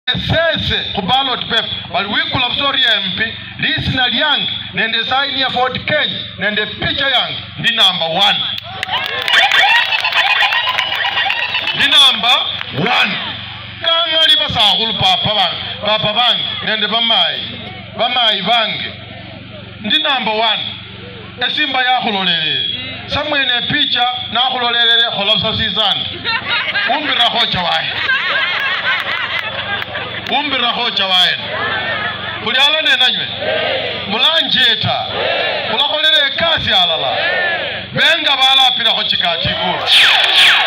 Sese ku ballot paper bali wikula busori MP lisina lyange nende sign ya Fort Kenya nende picha yange ndi number 1. Ndi number 1. Kangali basahulu papa bange nende bamayi bange ndi number 1. Esimba ya khulolele samwene picha na khulolele kholosa sizana umbira khocha wae kuli alone nanywe mulanjeta kulakolele kasi alala benga balapira Hon Chikati ikulu